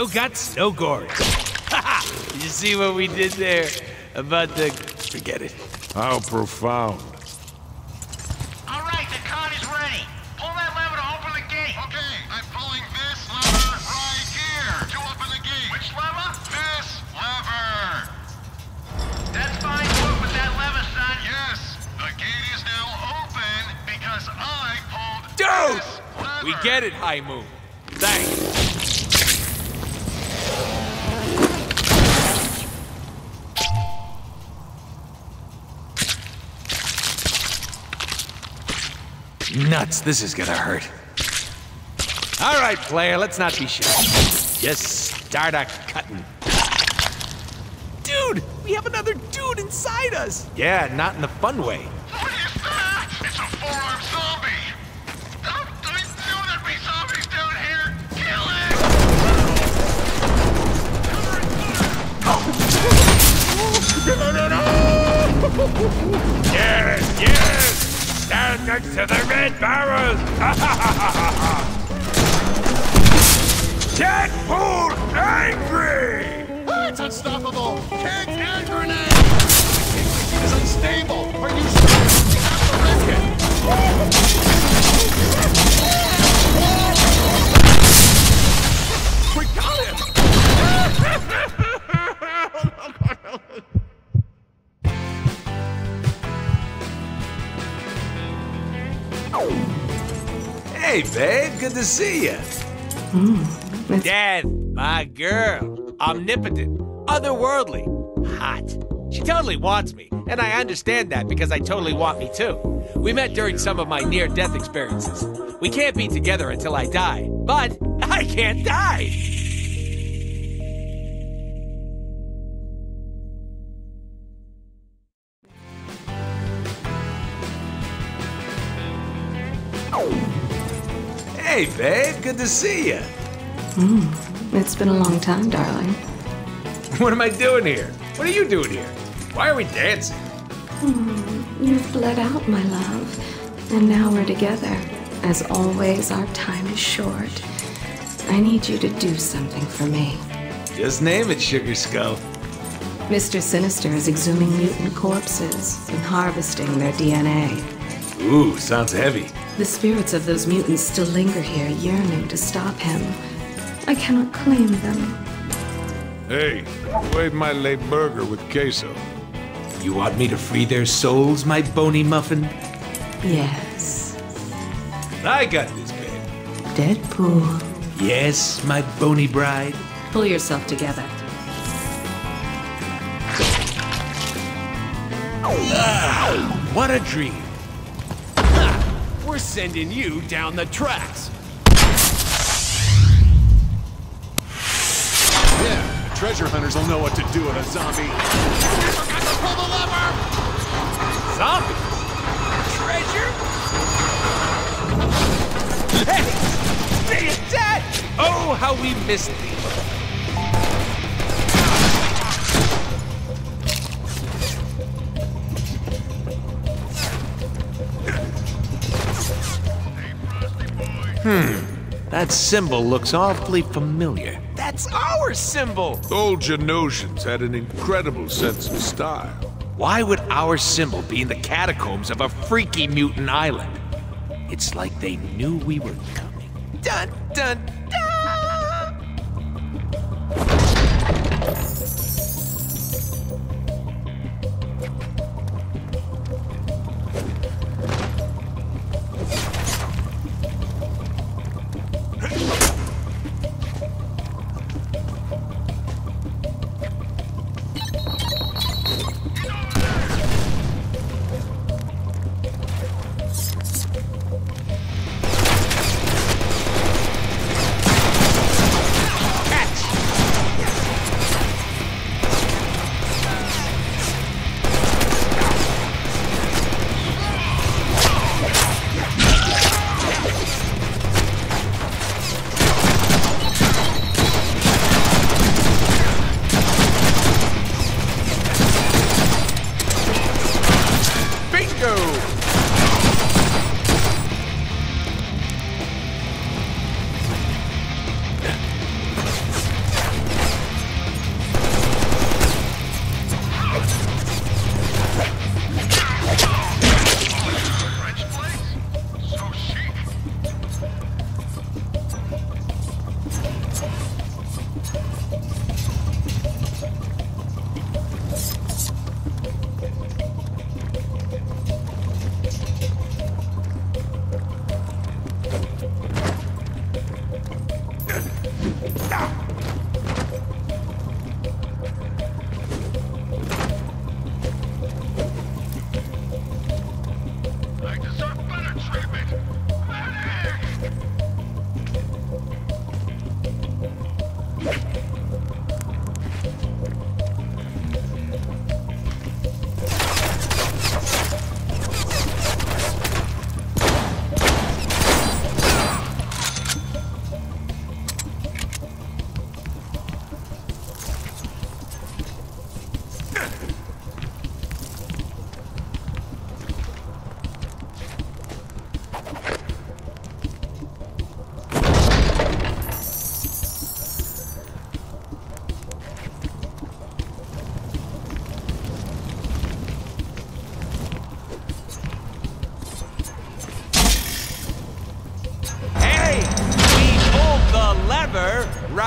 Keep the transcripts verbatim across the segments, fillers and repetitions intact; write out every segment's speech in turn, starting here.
No guts, no gory. Haha! You see what we did there? About the... Forget it. How profound. All right, the cart is ready. Pull that lever to open the gate. Okay, I'm pulling this lever right here to open the gate. Which lever? This lever. That's fine. Work with that lever, son. Yes, the gate is now open because I pulled Dude! this lever. We get it, High Moon. Thanks. Nuts, this is gonna hurt. All right, player, let's not be shy. Just start a cutting. Dude, we have another dude inside us. Yeah, not in the fun way. What is that? It's a four-armed zombie. Oh, I knew there'd be zombies down here. Kill it! Yes, yes! Stand next to the red barrels! Deadpool angry! Ah, it's unstoppable! Tank and grenade! It's unstable! Are you sure? We have to wreck it! We got him! Hey, babe, good to see you. Mm, Death, my girl. Omnipotent, otherworldly, hot. She totally wants me, and I understand that because I totally want me too. We met during some of my near-death experiences. We can't be together until I die, but I can't die. Hey, babe, good to see you. Mm, it's been a long time, darling. What am I doing here? What are you doing here? Why are we dancing? Mm, you've bled out, my love. And now we're together. As always, our time is short. I need you to do something for me. Just name it, Sugar Skull. Mister Sinister is exhuming mutant corpses and harvesting their D N A. Ooh, sounds heavy. The spirits of those mutants still linger here, yearning to stop him. I cannot claim them. Hey, who ate my late burger with queso? You want me to free their souls, my bony muffin? Yes. I got this, babe. Deadpool. Yes, my bony bride. Pull yourself together. Ah, what a dream. We're sending you down the tracks. Yeah, treasure hunters will know what to do with a zombie. Forgot to pull the lever! Zombies? Treasure? Hey! They're dead! Oh, how we missed these. Hmm. That symbol looks awfully familiar. That's our symbol! Old Genosians had an incredible sense of style. Why would our symbol be in the catacombs of a freaky mutant island? It's like they knew we were coming. Dun, dun, dun!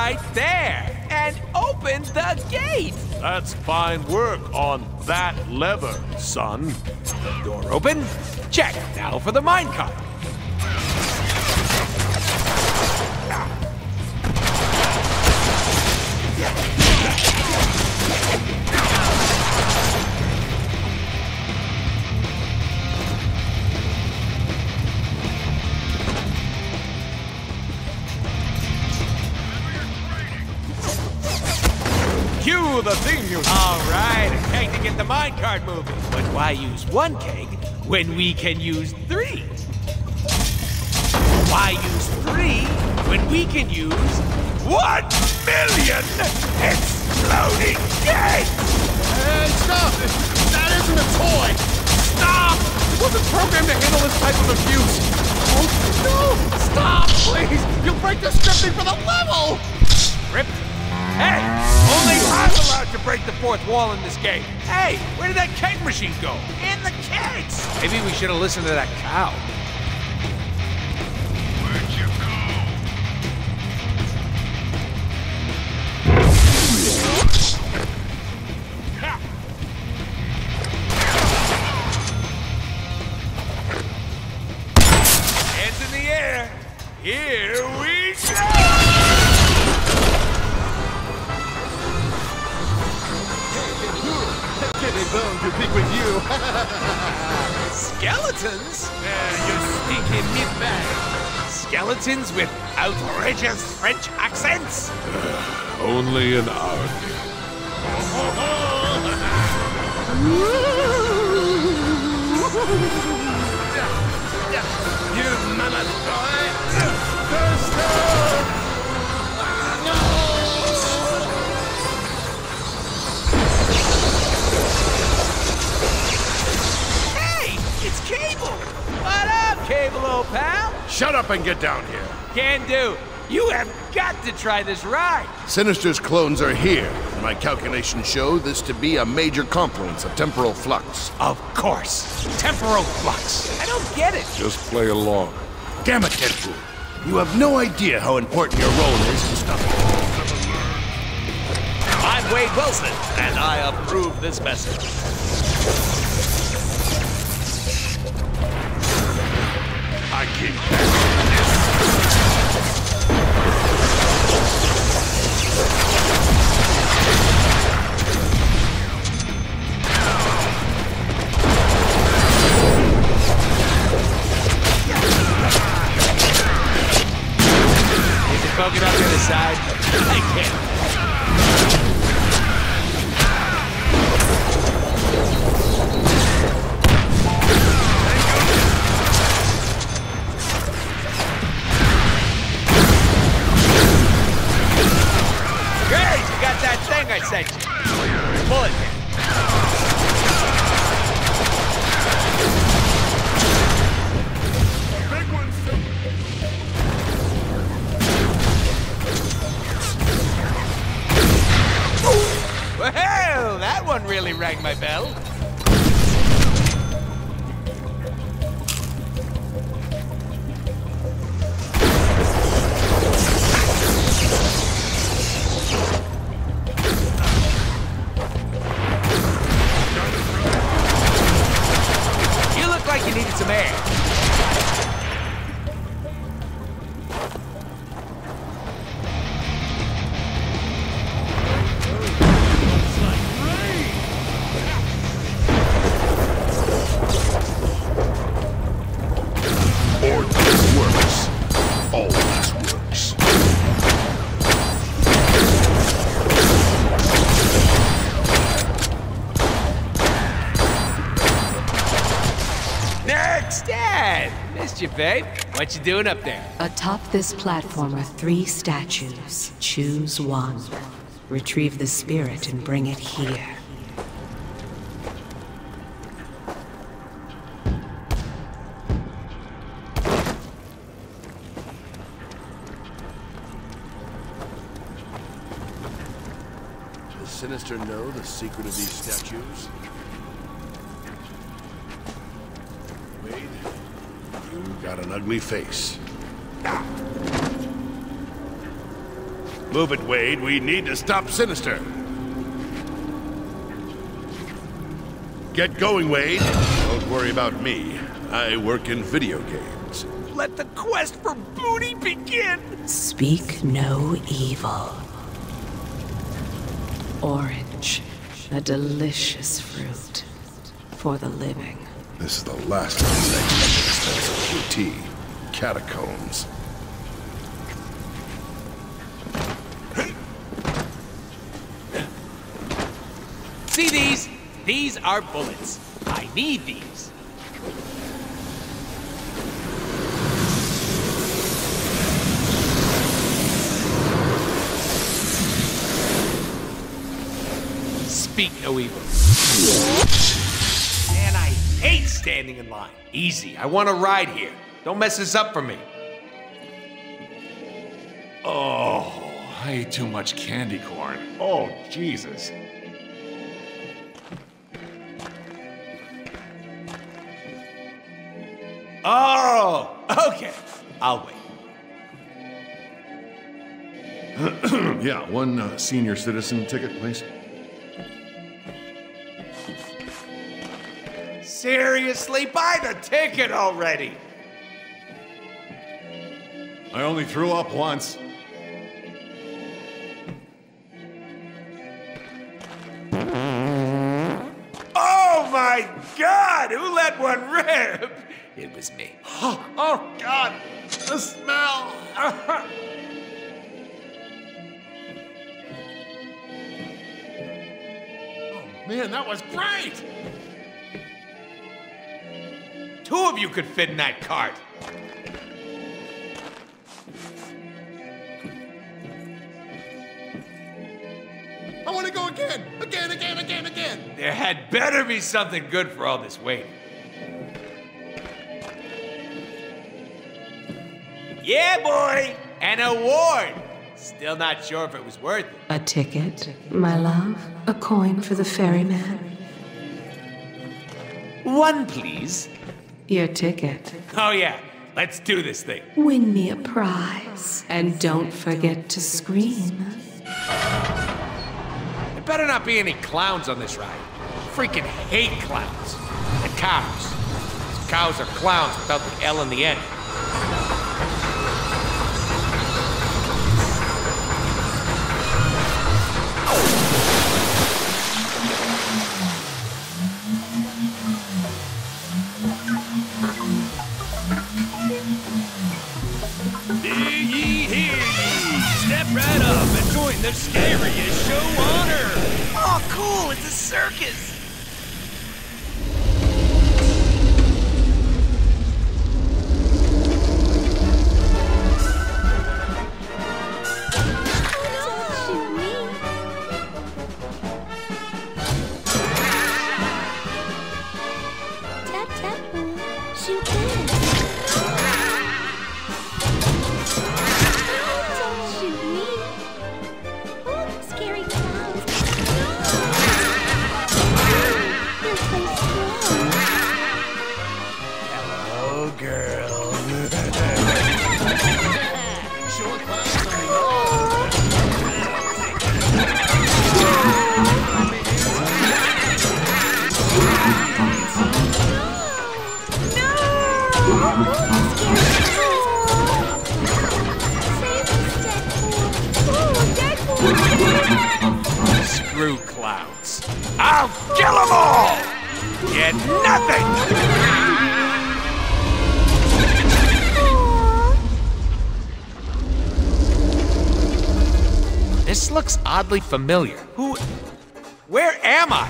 right there and opened the gate. That's fine work on that lever, son. Door open. Check. Now for the minecart. Cue the theme music. All right, a keg to get the minecart moving. But why use one keg when we can use three? Why use three when we can use one million exploding kegs? Hey, stop! That isn't a toy! Stop! It wasn't programmed to handle this type of abuse! Oh, no! Stop, please! You'll break the scripting for the level! Script? Hey, only I'm allowed to break the fourth wall in this game. Hey, where did that keg machine go? In the kegs! Maybe we should have listened to that cow. Where'd you go? Hands in the air. Here we go! Kitty Bone to pick with you! Skeletons? Uh, you stinking meatbag. Skeletons with outrageous French accents? Only an hour. You mammoth boy! First down! It's Cable! What up, Cable, old pal? Shut up and get down here. Can do. You have got to try this ride. Sinister's clones are here. My calculations show this to be a major confluence of temporal flux. Of course. Temporal flux. I don't get it. Just play along. Damn it, Deadpool. You have no idea how important your role is in stopping it. I'm Wade Wilson, and I approve this message. I keep this. Is it poking up to the side? I can't. I sent you. Pull it. Big one, Well, that one really rang my bell. You needed some air. Or this works. Always works. Next! Dad! Missed you, babe. What you doing up there? Atop this platform are three statues. Choose one. Retrieve the spirit and bring it here. Does Sinister know the secret of these statues? Wade, you got an ugly face. Move it, Wade. We need to stop Sinister. Get going, Wade. Don't worry about me. I work in video games. Let the quest for booty begin! Speak no evil. Orange, a delicious fruit for the living. This is the last of these expensive Q T. Catacombs. See these? These are bullets. I need these. Speak no evil. Man, I hate standing in line. Easy, I want to ride here. Don't mess this up for me. Oh, I ate too much candy corn. Oh, Jesus. Oh, okay. I'll wait. Yeah, one uh, senior citizen ticket, please. Seriously, buy the ticket already. I only threw up once. Oh my God! Who let one rip? It was me. Oh, oh God! The smell! Oh, man, that was great! Two of you could fit in that cart. I want to go again! Again, again, again, again! There had better be something good for all this waiting. Yeah, boy! An award! Still not sure if it was worth it. A ticket, my love? A coin for the ferryman? One, please. Your ticket. Oh yeah, let's do this thing. Win me a prize. And don't forget to scream. There better not be any clowns on this ride. Freaking hate clowns. And cows. Cows are clowns without the L in the end. Hear ye, hear ye! Step right up and join the scariest show on earth! Oh, cool! It's a circus! Screw clowns. I'll kill them all! Get nothing! This looks oddly familiar. Who... Where am I?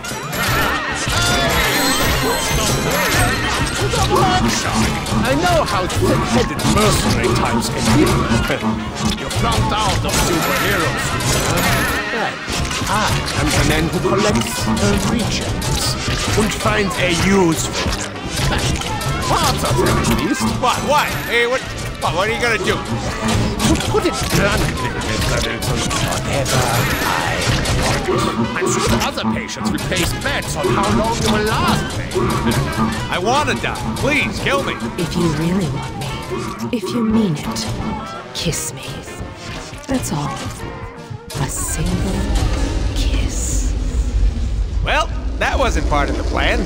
I know how thick-headed mercenary types can be. You flunked out of superheroes. I am the man who collects uh, rejects and finds a use for them. Parts of them, at least. What? What? Hey, what? What, what are you gonna do? To put it bluntly, Mister Wilson, whatever I want. I'm sure other patients will place bets on how long you will last me. I wanna die. Please, kill me. If you really want me, if you mean it, kiss me. That's all. A single kiss. Well, that wasn't part of the plan.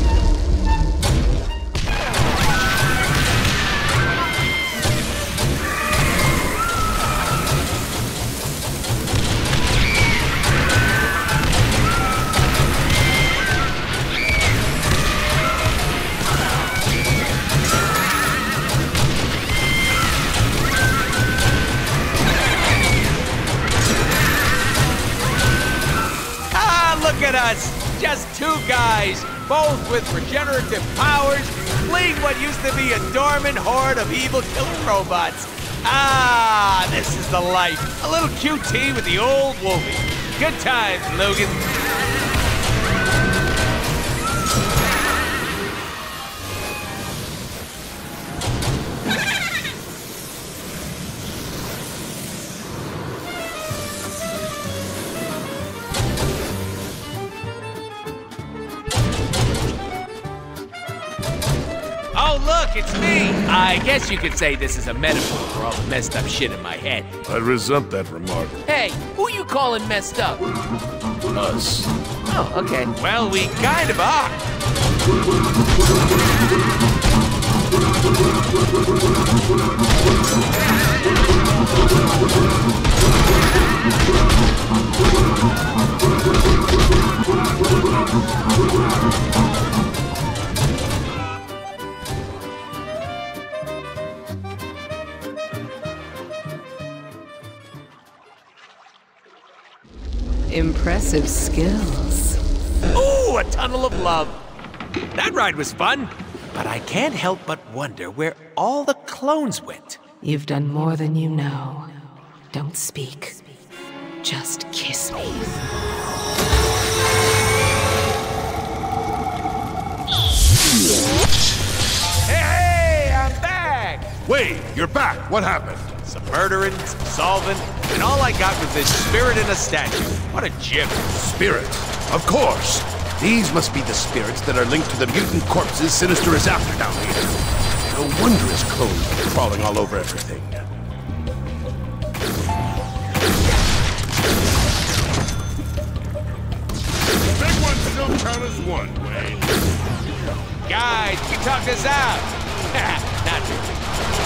Look at us! Just two guys, both with regenerative powers, fleeing what used to be a dormant horde of evil killer robots. Ah, this is the life. A little Q T with the old Wolvie. Good times, Logan. Oh, look, it's me! I guess you could say this is a metaphor for all the messed up shit in my head. I resent that remark. Hey, who you calling messed up? Us. Oh, okay. Well, we kind of are. Impressive skills. Ooh, a tunnel of love. That ride was fun, but I can't help but wonder where all the clones went. You've done more than you know. Don't speak. Just kiss me. Hey, hey, I'm back! Wait, you're back. What happened? Some murdering, some solving, and all I got was this spirit in a statue. What a gem. Spirit. Of course. These must be the spirits that are linked to the mutant corpses Sinister is after down here. No wonder his clones are crawling all over everything. Big one still count as one, Wayne. Guys, you talked us out. Not really.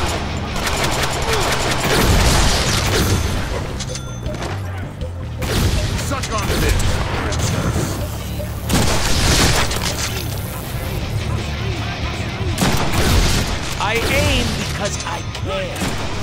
Suck on this, princess. I aim because I can.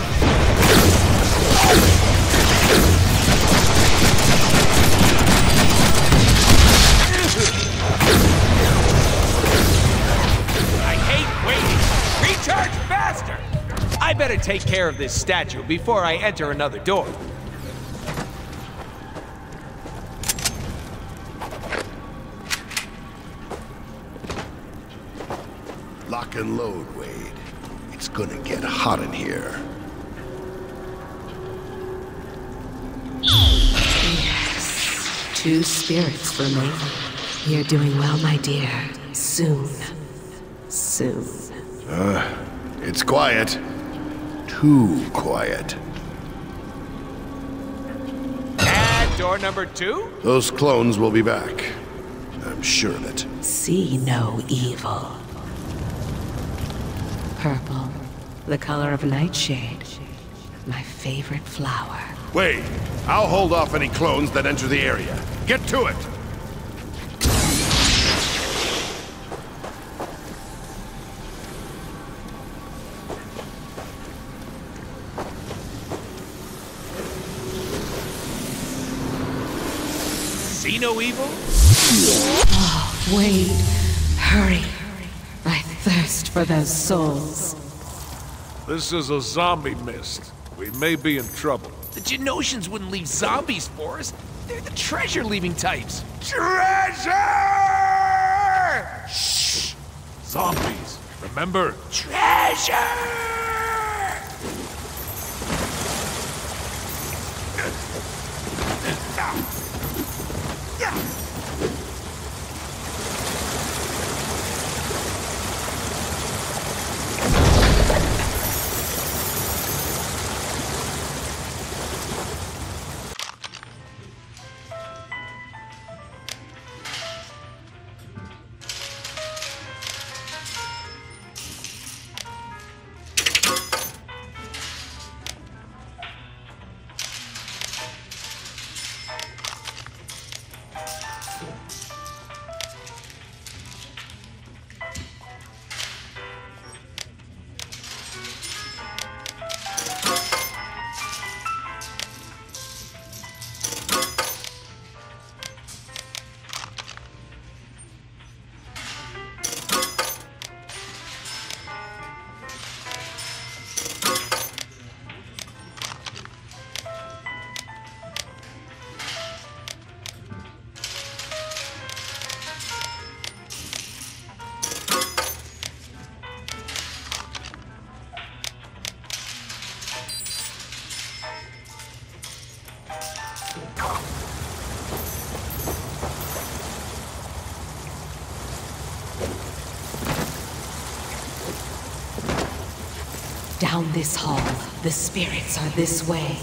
I hate waiting. Recharge faster! I better take care of this statue before I enter another door. Lock and load, Wade. It's gonna get hot in here. Yes. Two spirits remain. You're doing well, my dear. Soon. Soon. Uh, it's quiet. Too quiet. And door number two? Those clones will be back. I'm sure of it. See no evil. Purple, the color of nightshade. My favorite flower. Wait, I'll hold off any clones that enter the area. Get to it! See no evil? Oh, Wade, hurry. I thirst for those souls. This is a zombie mist. We may be in trouble. The Genosians wouldn't leave zombies for us. They're the treasure-leaving types. Treasure! Shh! Zombies, remember? Treasure! Down this hall. The spirits are this way.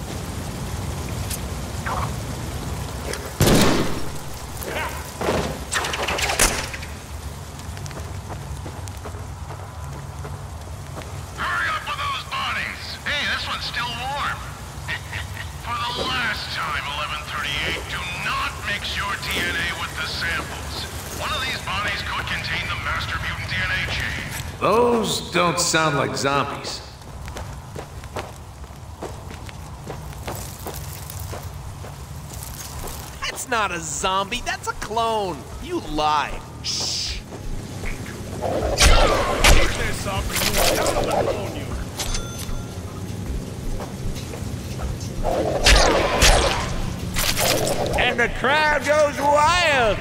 Hurry up with those bodies! Hey, this one's still warm. For the last time, eleven thirty-eight, do not mix your D N A with the samples. One of these bodies could contain the master mutant D N A chain. Those don't sound like zombies. That's not a zombie, that's a clone. You lied. Shh. Keep this up and you'll down the phone you. And the crowd goes wild.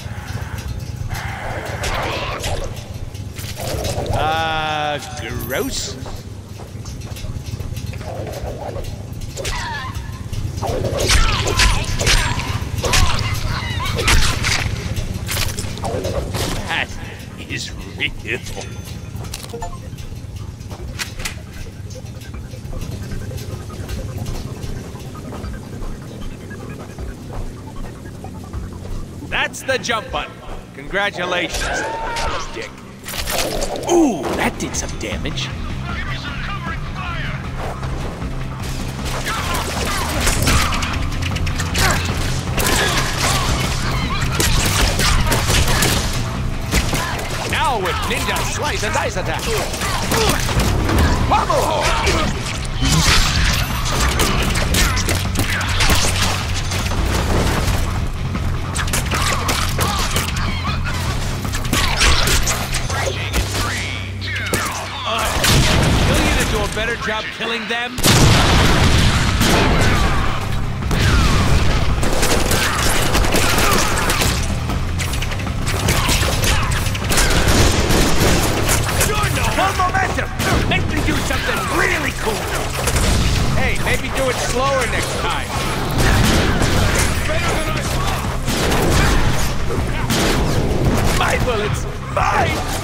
Uh, gross. That is real. That's the jump button. Congratulations, dick. Ooh, that did some damage. Give me some covering fire! Now with ninja slice and dice attack. Wobble! Do a better job killing them? Full momentum! Make me do something really cool! Hey, maybe do it slower next time. Better than I thought! My bullets! Mine!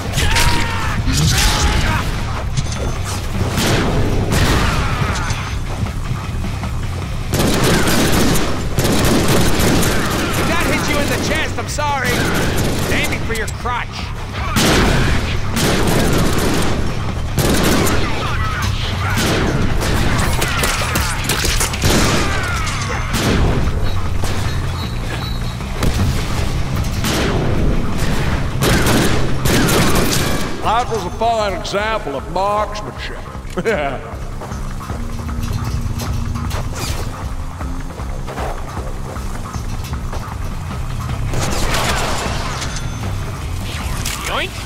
You in the chest, I'm sorry. Aiming for your crotch. That was a fine example of marksmanship. Yoink!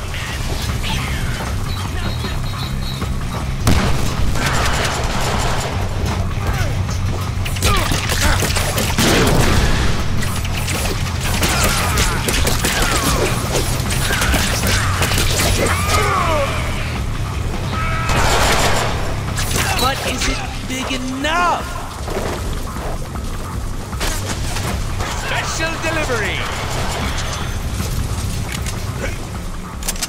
But is it big enough? Special delivery!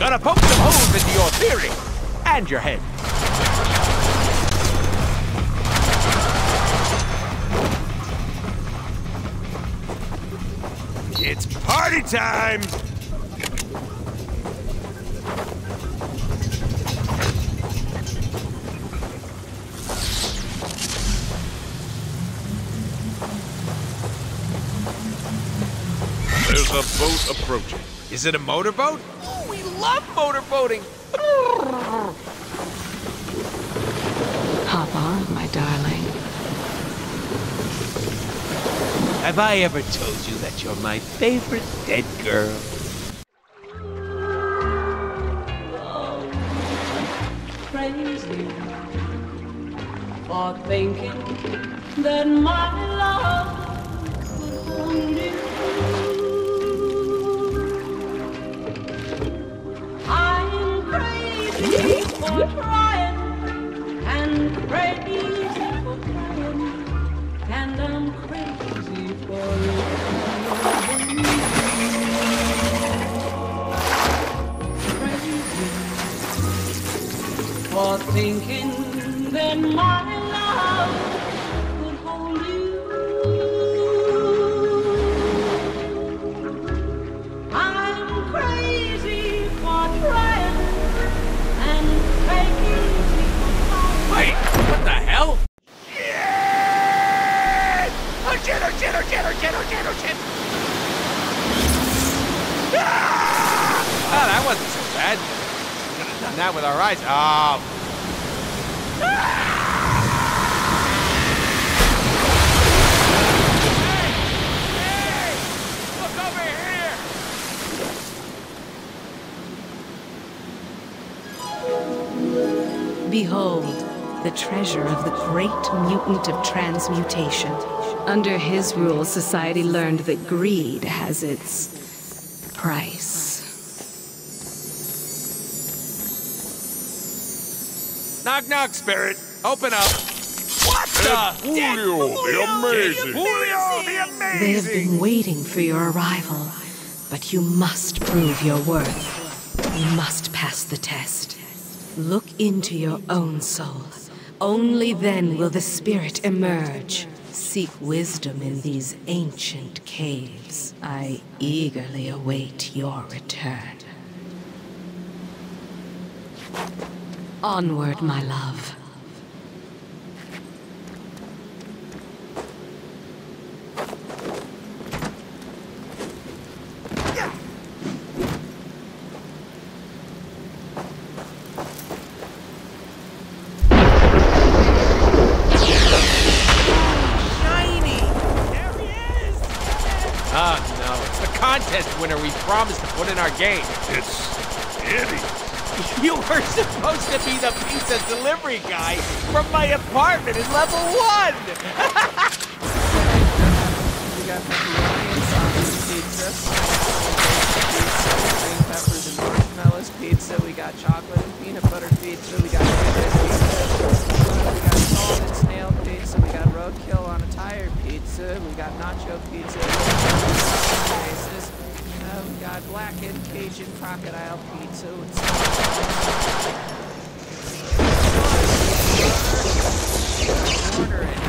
Gonna poke some holes into your theory. And your head. It's party time! There's a boat approaching. Is it a motorboat? Oh, we love motorboating. Hop on, my darling. Have I ever told you that you're my favorite dead girl? Crazy for thinking that my love could hold you. I'm crazy for trying and crazy for trying, and I'm crazy for loving you. Crazy for thinking that my love could hold you. I'm crazy for trying and crazy for trying. Wait, what the hell? Yeah! Oh shit, oh shit, oh shit, oh shit, oh shit, oh shit! Ah! Oh, that wasn't so bad. Could have done that with our eyes. Oh. Hey! Hey! Look over here! Behold, the treasure of the great mutant of transmutation. Under his rule, society learned that greed has its price. Knock, knock, spirit. Open up. What the? Julio, the amazing. Julio, the amazing! They have been waiting for your arrival, but you must prove your worth. You must pass the test. Look into your own soul. Only then will the spirit emerge. Seek wisdom in these ancient caves. I eagerly await your return. Onward, my love. Oh, no. It's the contest winner we promised to put in our game. It's Eddie. You were supposed to be the pizza delivery guy from my apartment in level one. We got pepperoni and sausage pizza, green peppers and marshmallows pizza. We got chocolate and peanut butter pizza. We got cheese pizza. We got salt and snail pizza. We got roadkill on a tire pizza. We got nacho pizza. Faces. Uh, we got blackened Cajun crocodile pizza with order it.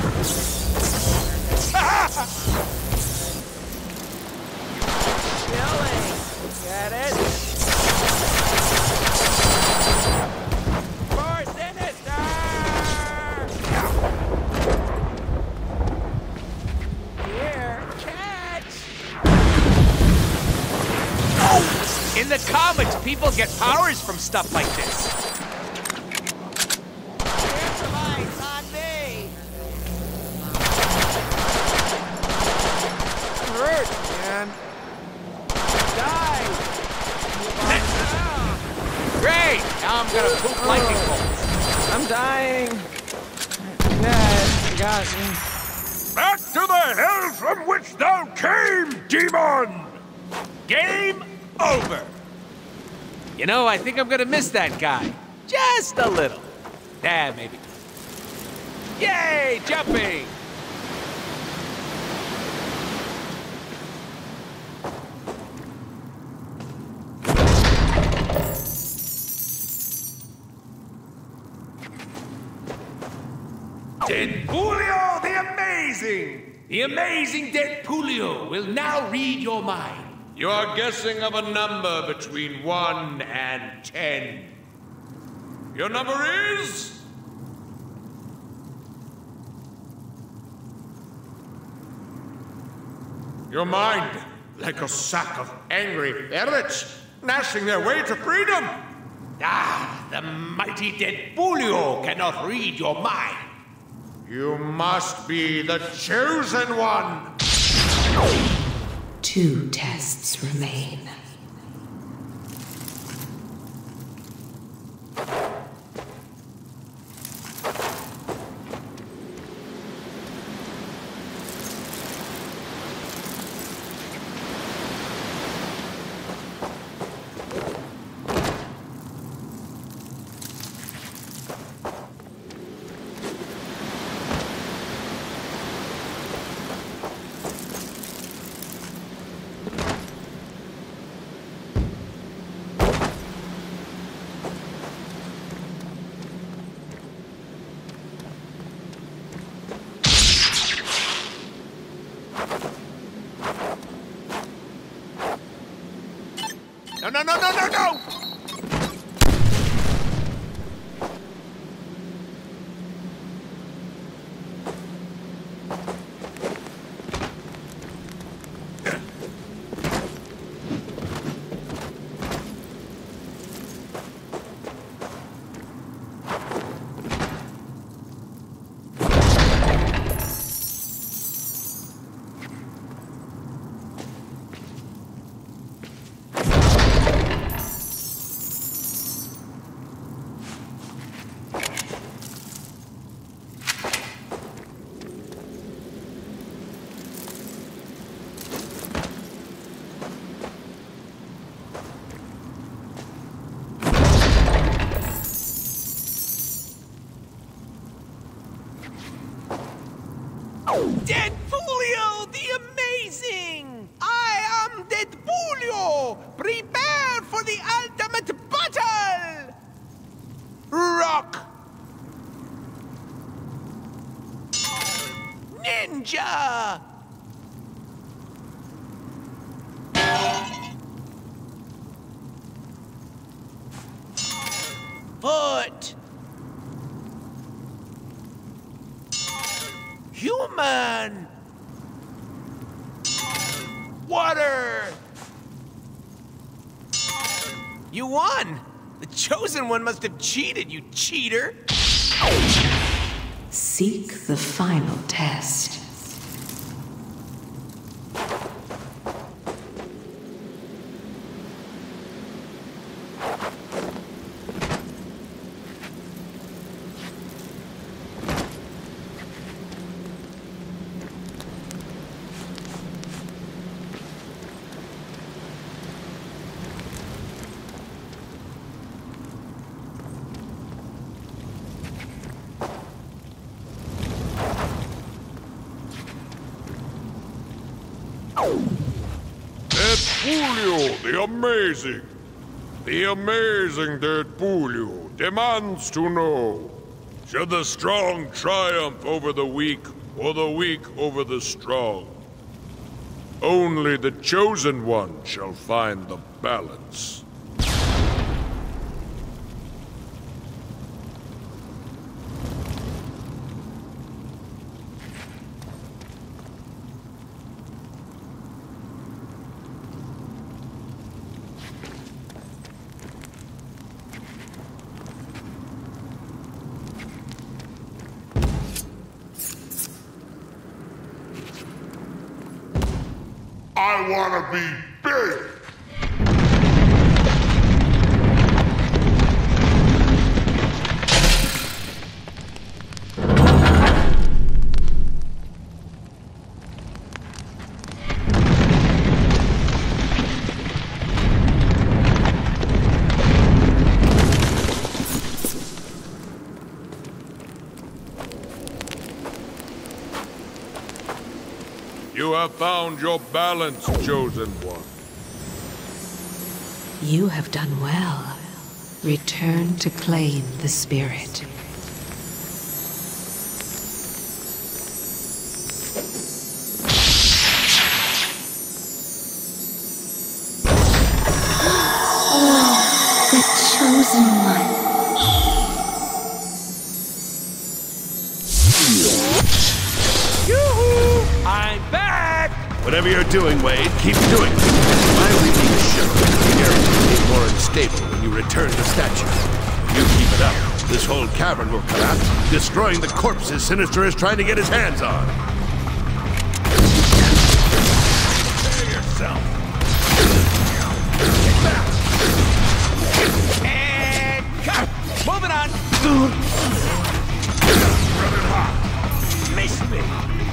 Chili. Get it? For Sinister! Here, catch! In the comics, people get powers from stuff like this. Here's the lights on me! Hurt, man. Die! Great! Now I'm gonna poop lightning bolts. I'm dying. Dad, you got me. Back to the hell from which thou came, demon! Game over. You know, I think I'm gonna miss that guy. Just a little. Yeah, maybe. Yay, jumping! Deadpoolio the Amazing! The amazing Deadpoolio will now read your mind. You are guessing of a number between one and ten. Your number is... Your mind, like a sack of angry ferrets, gnashing their way to freedom. Ah, the mighty Deadpoolio cannot read your mind. You must be the chosen one. Two tests remain. No, no, no, no, no, no! Deadpoolio the Amazing! I am Deadpoolio! Prepare for the ultimate battle! Rock! Ninja! Foot! Human! Water! You won! The chosen one must have cheated, you cheater! Seek the final test. Deadpoolio the Amazing. The amazing Deadpoolio demands to know, should the strong triumph over the weak, or the weak over the strong? Only the chosen one shall find the balance. I want to be big! You have found your balance, chosen one. You have done well. Return to claim the spirit. chosen one. Yoo-hoo! I'm back! Whatever you're doing, Wade, keep doing it. My leaving show the area will be more unstable when you return the statue. If you keep it up, this whole cavern will collapse, destroying the corpses Sinister is trying to get his hands on. Prepare yourself. Get back. And cut! Moving on! Running hot. Miss me!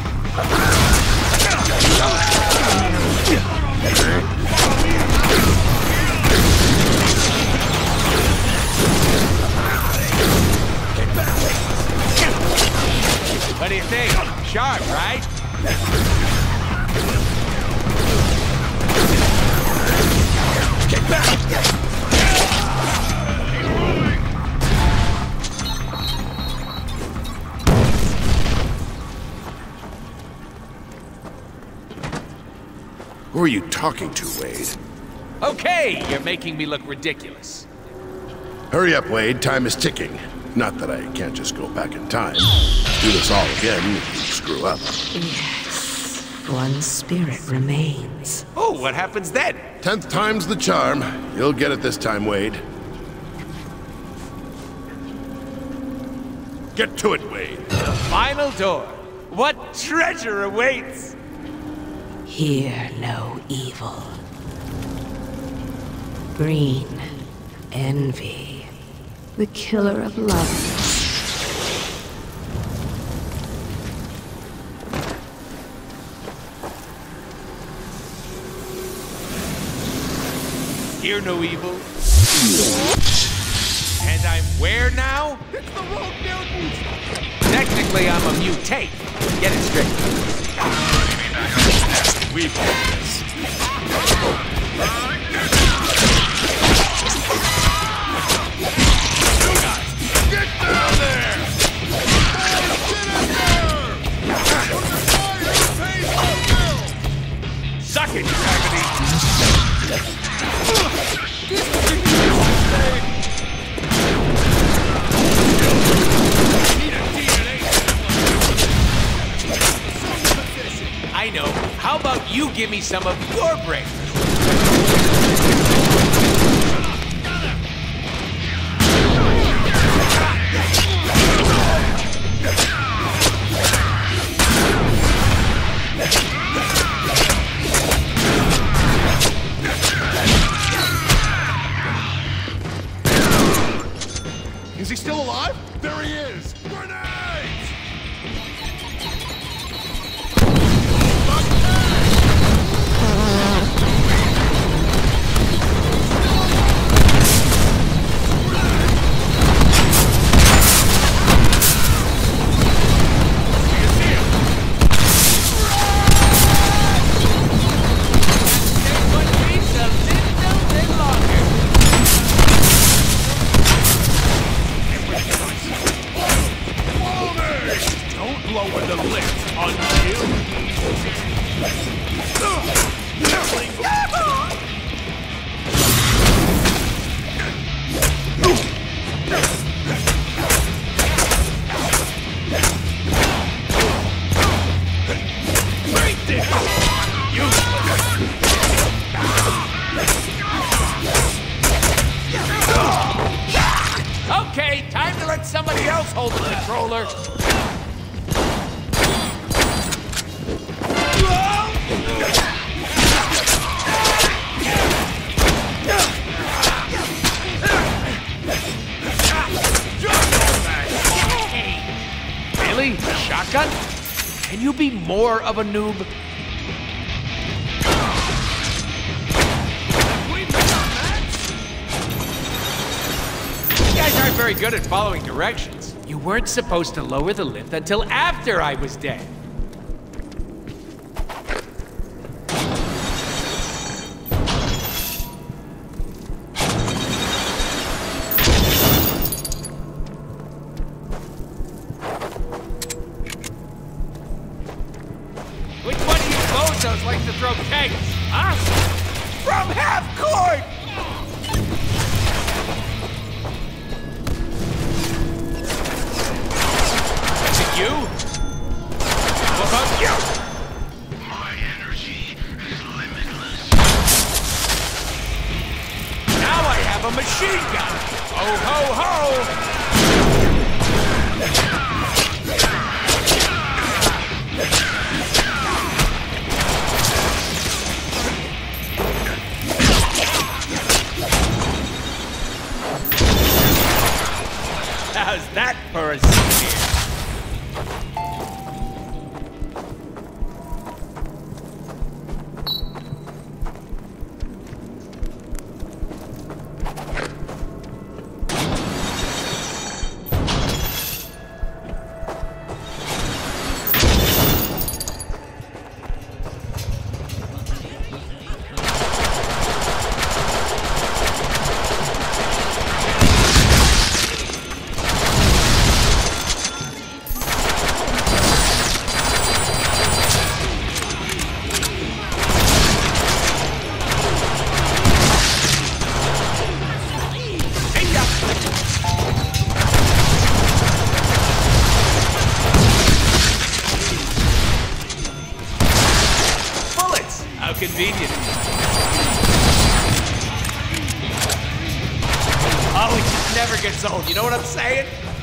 What do you think? Sharp, right? Get back! Who are you talking to, Wade? Okay, you're making me look ridiculous. Hurry up, Wade. Time is ticking. Not that I can't just go back in time. Do this all again if you screw up. Yes, one spirit remains. Oh, what happens then? Tenth time's the charm. You'll get it this time, Wade. Get to it, Wade. The final door. What treasure awaits? Hear no evil. Green, envy, the killer of love. Hear no evil. And I'm where now? It's the rogue mutants! Technically, I'm a mutate. Get it straight. We've got this. Get down there! Suck it, gravity! I know. How about you give me some of your brain? Is he still alive? There he is! Grenades! Lower the lift until... Break this! Okay, time to let somebody else hold the controller. Really? Shotgun? Can you be more of a noob? You guys aren't very good at following directions. You weren't supposed to lower the lift until after I was dead. Which one of you bozos likes to throw kegs? Huh? From half court! a machine gun. Ho, ho, ho! How's that for a scare? Convenient. Oh, it just never gets old. You know what I'm saying?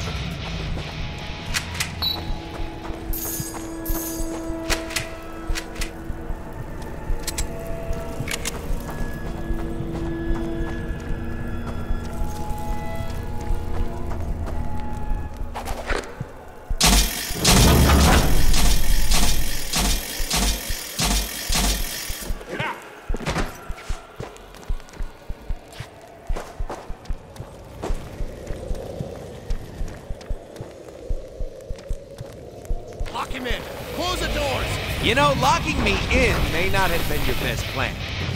Lock him in. Close the doors. You know, locking me in may not have been your best plan.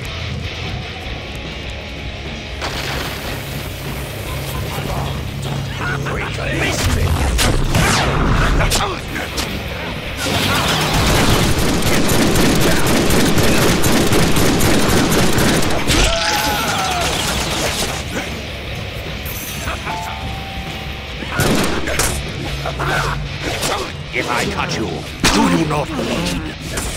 Release me! If I cut you, do you not bleed?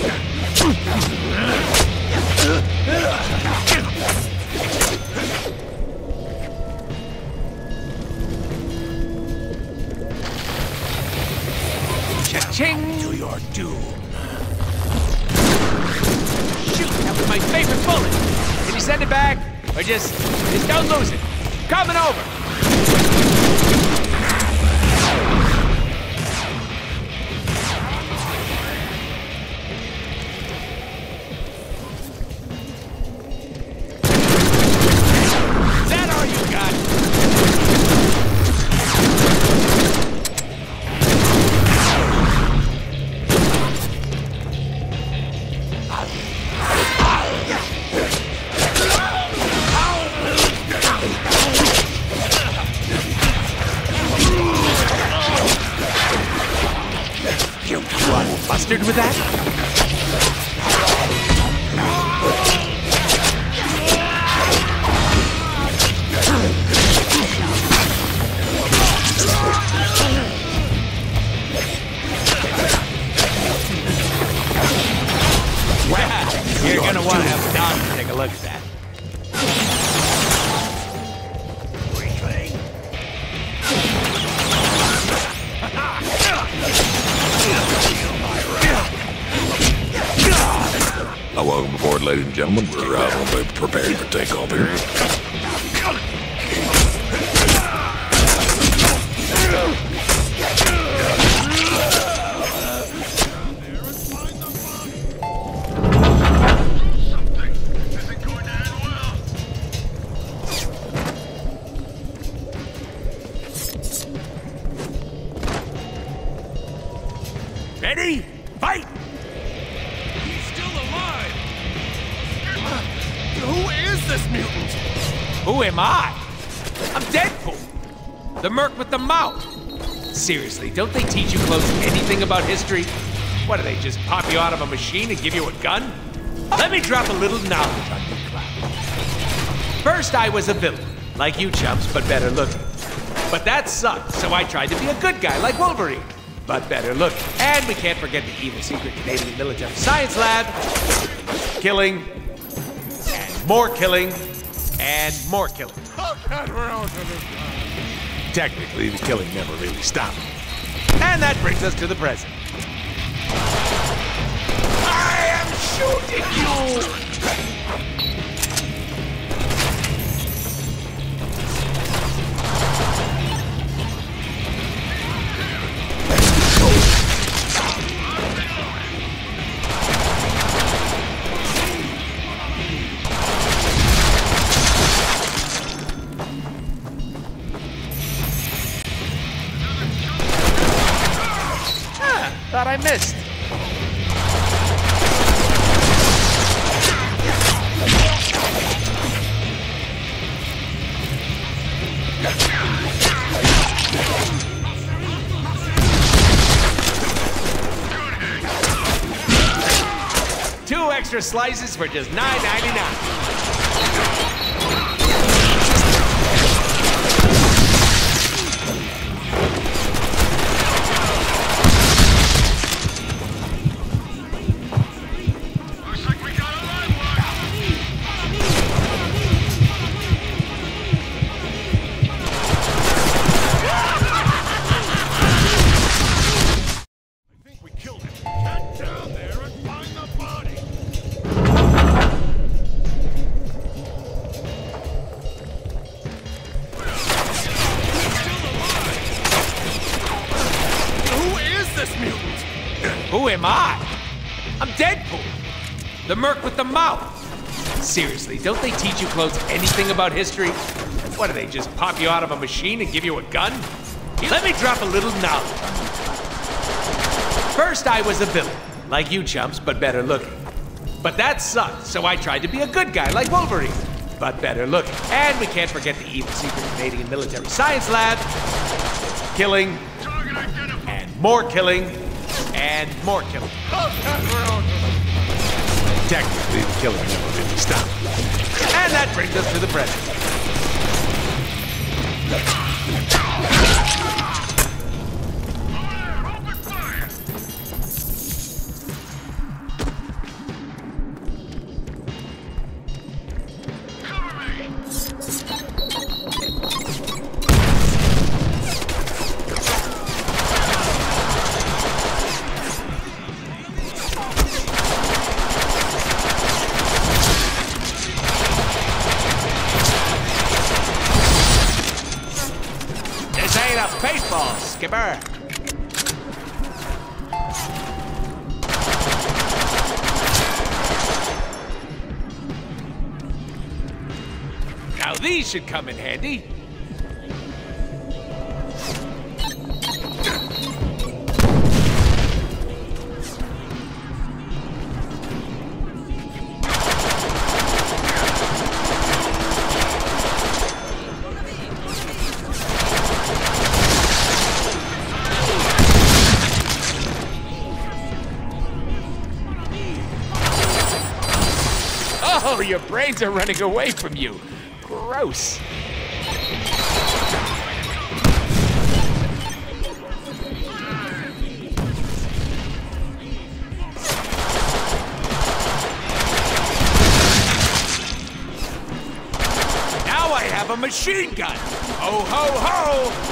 Cha-ching! To your doom. Shoot, that was my favorite bullet. Can you send it back? Or just, just don't lose it. Coming over. Mustard with that? Wow, you're gonna want to have Don take a look at that. Uh, welcome aboard, ladies and gentlemen. We're uh, preparing for takeoff here. Ready? Fight! Who is this mutant? Who am I? I'm Deadpool, the merc with the mouth. Seriously, don't they teach you close anything about history? What, do they just pop you out of a machine and give you a gun? Let me drop a little knowledge on you, Cloud. First, I was a villain, like you chumps, but better looking. But that sucked, so I tried to be a good guy, like Wolverine, but better looking. And we can't forget the evil secret Canadian military science lab. Killing. More killing, and more killing. Oh God, we're out of this. Technically, the killing never really stopped. And that brings us to the present. I am shooting you! Thought I missed. Two extra slices for just nine ninety-nine. Who am I? I'm Deadpool, the merc with the mouth. Seriously, don't they teach you clothes anything about history? What do they just pop you out of a machine and give you a gun? Let me drop a little knowledge. First, I was a villain, like you chumps, but better looking. But that sucked, so I tried to be a good guy like Wolverine, but better looking. And we can't forget the evil secret Canadian military science lab. Killing, and more killing, and more killing. Technically, the killing never really stopped. And that brings us to the present. Baseball, skipper. Now these should come in handy. Oh, your brains are running away from you. Gross. Now I have a machine gun. Ho, ho, ho!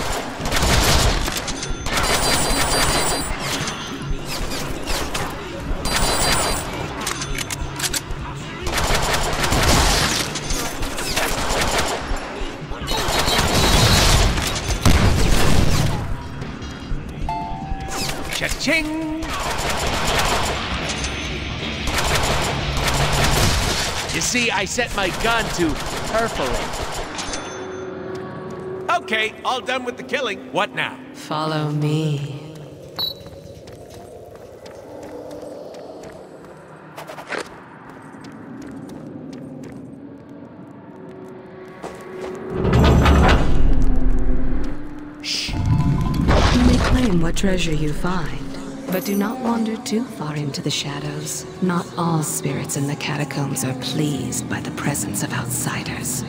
Cha-ching! You see, I set my gun to perforate. Okay, all done with the killing. What now? Follow me. What treasure you find, but do not wander too far into the shadows. Not all spirits in the catacombs are pleased by the presence of outsiders.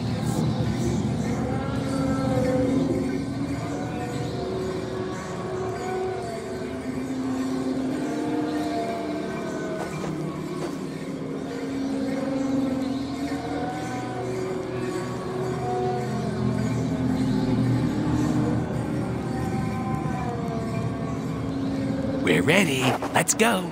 We're ready. Let's go.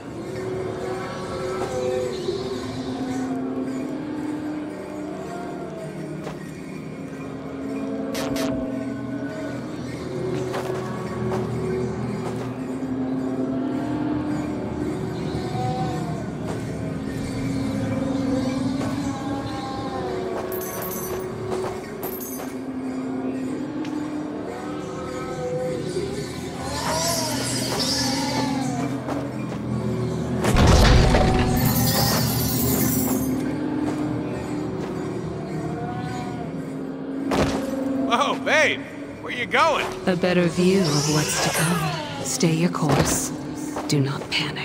Oh, babe, where you going? A better view of what's to come. Stay your course. Do not panic.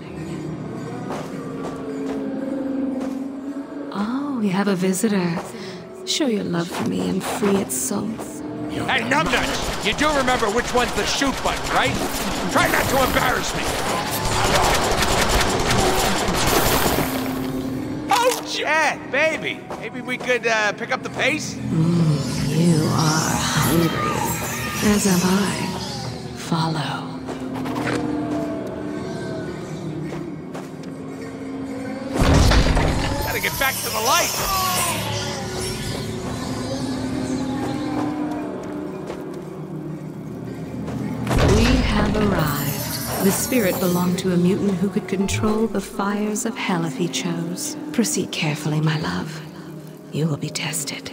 Oh, we have a visitor. Show your love for me and free its soul. Hey, numbnuts! You do remember which one's the shoot button, right? Try not to embarrass me. Oh, Chad, baby. Maybe we could uh, pick up the pace? Mm, you are hungry. As am I. Follow. Gotta get back to the light. We have arrived. The spirit belonged to a mutant who could control the fires of hell if he chose. Proceed carefully, my love. You will be tested.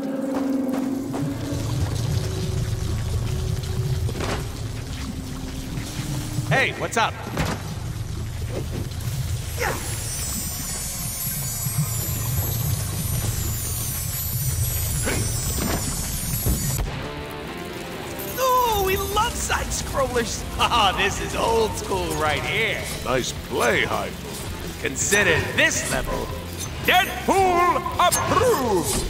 Hey, what's up? Oh, we love side-scrollers. Oh, this is old school right here. Nice play, Hyde. Consider this level Deadpool approved.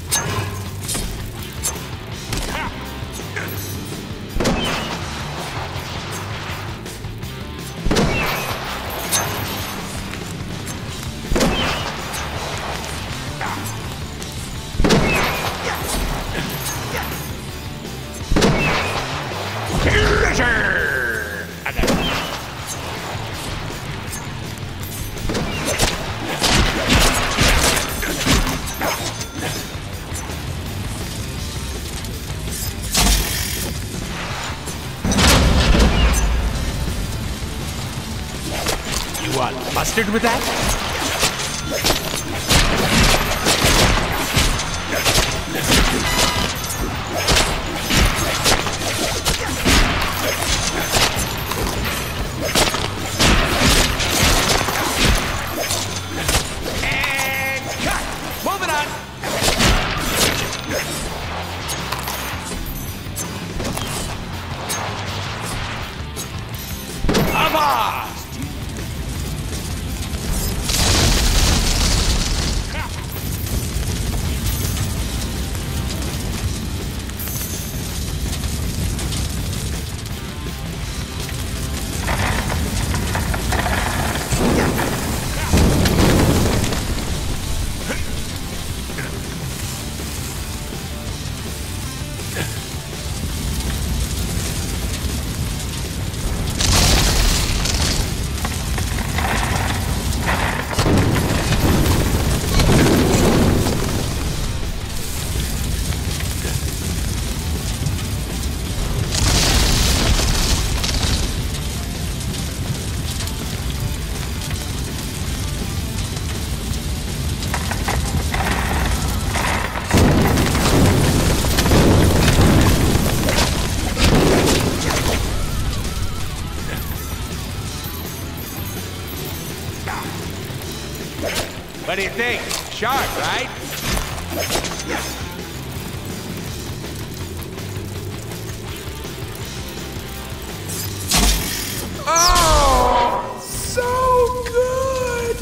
You want mustard with that? And cut. Moving on. Avast! What do you think? Sharp, right? Oh, so good!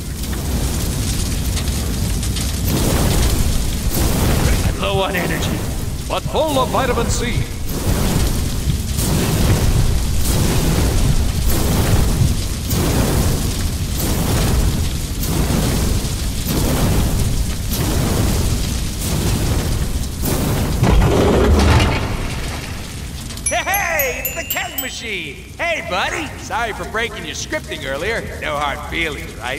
I'm low on energy, but full of vitamin C. Hey, it's the Keg machine. Hey, buddy. Sorry for breaking your scripting earlier. No hard feelings, right?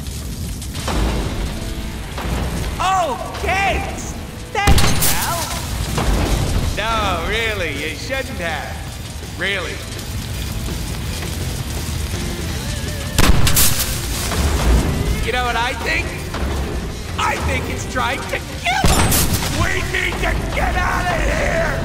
Oh, cakes! Thanks, pal. No, really, you shouldn't have. Really. You know what I think? I think it's trying to kill us! We need to get out of here!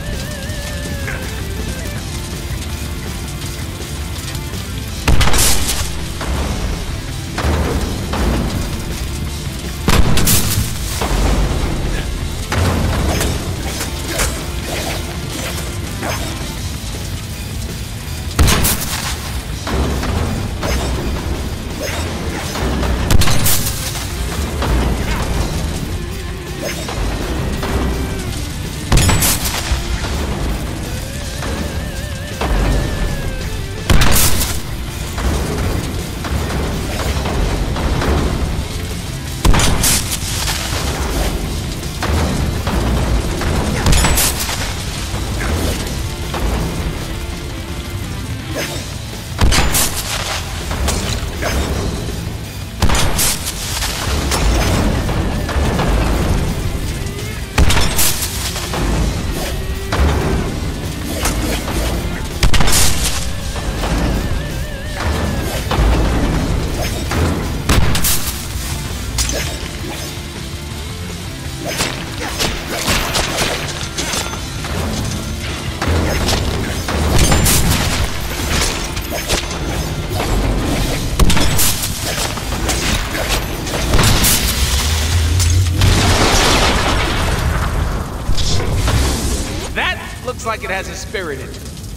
Looks like it has a spirit in it.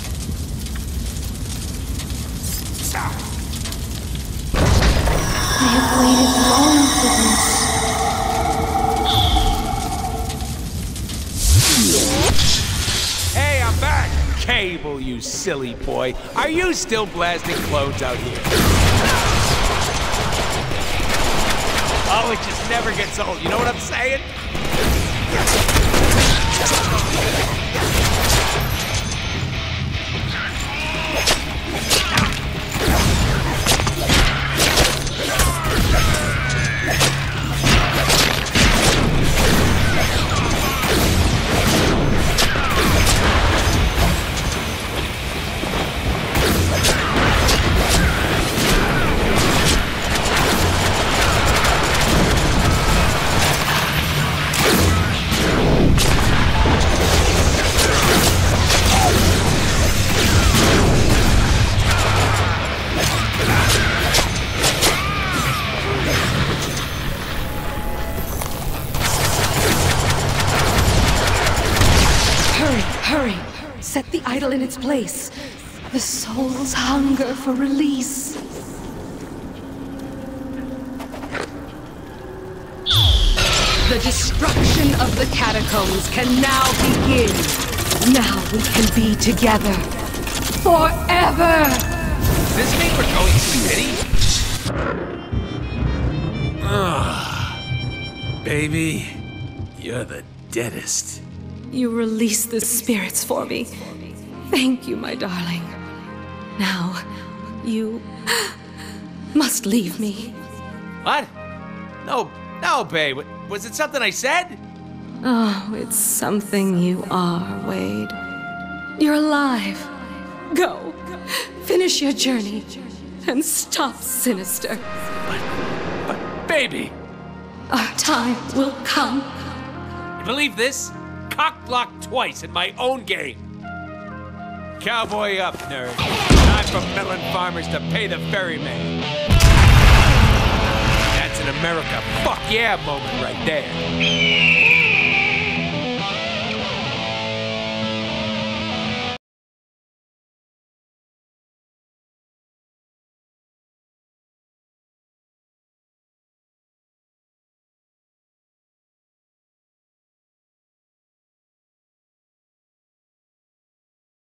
I have waited long for this. Hey, I'm back! Cable, you silly boy. Are you still blasting clones out here? Oh, it just never gets old. You know what I'm saying? Hurry! Set the idol in its place. The soul's hunger for release. The destruction of the catacombs can now begin. Now we can be together. Forever! Does this mean we're going to city? Ah, baby, you're the deadest. You release the spirits for me. Thank you, my darling. Now, you must leave me. What? No, no, babe. Was it something I said? Oh, it's something you are, Wade. You're alive. Go. Finish your journey. And stop Sinister. But, but, baby. Our time will come. You believe this? Cock-blocked twice in my own game. Cowboy up, nerd. Time for melon farmers to pay the ferryman. That's an America fuck yeah moment right there.